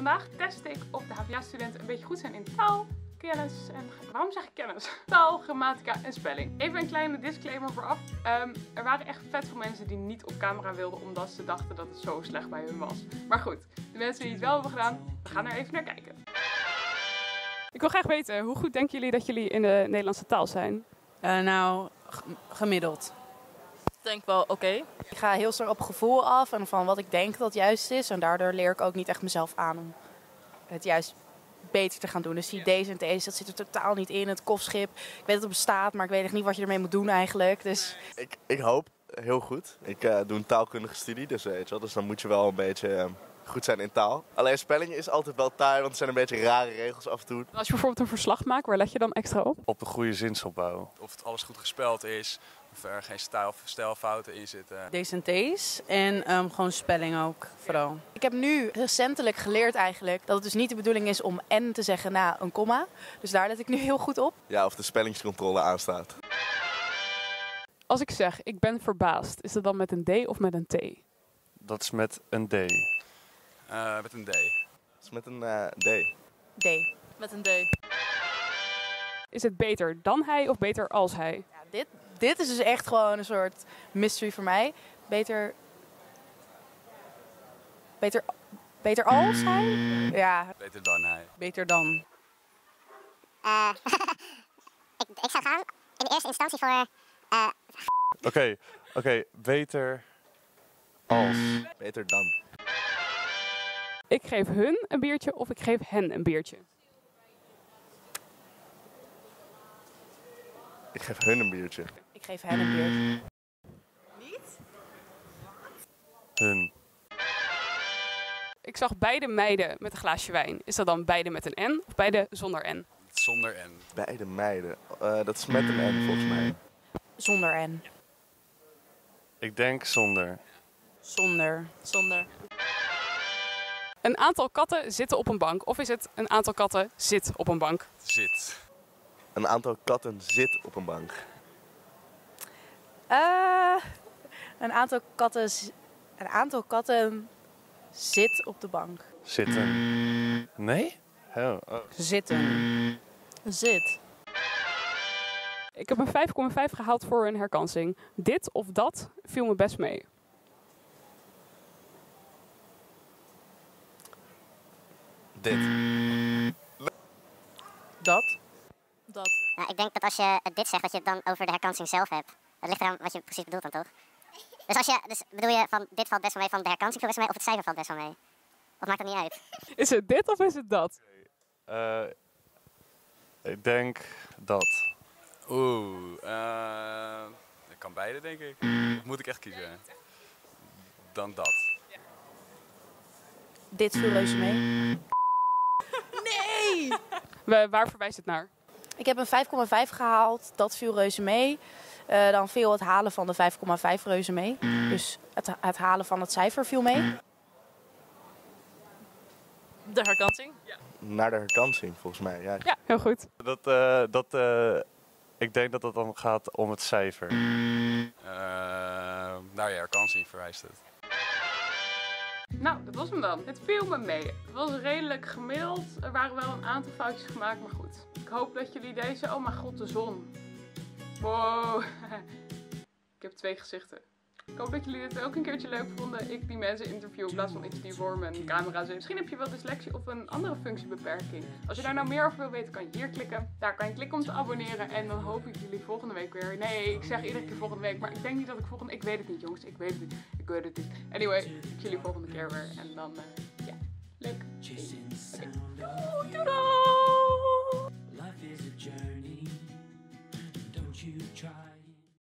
Vandaag test ik of de HVA-studenten een beetje goed zijn in taal, kennis en... Waarom zeg ik kennis? Taal, grammatica en spelling. Even een kleine disclaimer vooraf. Er waren echt vet veel mensen die niet op camera wilden omdat ze dachten dat het zo slecht bij hun was. Maar goed, de mensen die het wel hebben gedaan, we gaan er even naar kijken. Ik wil graag weten, hoe goed denken jullie dat jullie in de Nederlandse taal zijn? Gemiddeld. Ik denk wel oké. Ik ga heel sterk op gevoel af en van wat ik denk dat juist is. En daardoor leer ik ook niet echt mezelf aan om het juist beter te gaan doen. Dus die D's en T's, dat zit er totaal niet in. Het kofschip, ik weet dat het bestaat, maar ik weet echt niet wat je ermee moet doen eigenlijk. Dus... Ik hoop heel goed. Ik doe een taalkundige studie, dus weet je wel. Dus dan moet je wel een beetje goed zijn in taal. Alleen spelling is altijd wel taai, want er zijn een beetje rare regels af en toe. Als je bijvoorbeeld een verslag maakt, waar let je dan extra op? Op de goede zinsopbouw. Of het alles goed gespeld is, of er geen stijlfouten in zitten. D's en T's en gewoon spelling ook vooral. Ik heb nu recentelijk geleerd eigenlijk dat het dus niet de bedoeling is om en te zeggen na een komma. Dus daar let ik nu heel goed op. Ja, of de spellingscontrole aanstaat. Als ik zeg, ik ben verbaasd, is dat dan met een D of met een T? Dat is met een D. Met een D. Dat is met een D. D. Met een D. Is het beter dan hij of beter als hij? Ja, dit is dus echt gewoon een soort mystery voor mij. Beter als hij? Ja, Beter dan hij. beter dan. Ik zou gaan in eerste instantie voor... Oké, beter als. Beter dan. Ik geef hun een biertje of ik geef hen een biertje? Ik geef hun een biertje. Ik geef hen een biertje. Hun. Ik zag beide meiden met een glaasje wijn. Is dat dan beide met een N of beide zonder N? Zonder N. Beide meiden. Dat is met een N volgens mij. Zonder N. Ik denk zonder. Zonder. Zonder. Een aantal katten zitten op een bank of is het een aantal katten zit op een bank? Zit. Een aantal katten zit op een bank. Een aantal katten zit op de bank. Zitten. Nee? Oh. Zitten. Zit. Ik heb een 5,5 gehaald voor een herkansing. Dit of dat viel me best mee. Dit. Dat. Dat. Nou, ik denk dat als je dit zegt, dat je het dan over de herkansing zelf hebt. Dat ligt eraan wat je precies bedoelt dan, toch? Dus bedoel je van dit valt best wel mee, van de herkansing valt best wel mee, of het cijfer valt best wel mee? Of maakt dat niet uit? Is het dit of is het dat? Ik denk dat. Ik kan beide, denk ik. Of moet ik echt kiezen? Dan dat. Dit viel reuze mee. Nee! Waar verwijst het naar? Ik heb een 5,5 gehaald. Dat viel reuze mee. Dan viel het halen van de 5,5 reuze mee. Dus het halen van het cijfer viel mee. De herkansing? Ja. Naar de herkansing volgens mij. Ja. Ja, heel goed. Ik denk dat het dan gaat om het cijfer. Naar je herkansing verwijst het. Nou, dat was hem dan. Het viel me mee. Het was redelijk gemiddeld. Er waren wel een aantal foutjes gemaakt, maar goed. Ik hoop dat jullie deze... Oh mijn god, de zon. Wow. Ik heb 2 gezichten. Ik hoop dat jullie dit ook een keertje leuk vonden. Ik die mensen interview in plaats van iets die voor mijn camera zit. Misschien heb je wel dyslexie of een andere functiebeperking. Als je daar nou meer over wil weten, kan je hier klikken. Daar kan je klikken om te abonneren. En dan hoop ik jullie volgende week weer. Nee, ik zeg iedere keer volgende week. Maar ik denk niet dat ik volgende... Ik weet het niet, jongens. Ik weet het niet. Ik weet het niet. Anyway, ik zie jullie volgende keer weer. En dan, ja, leuk.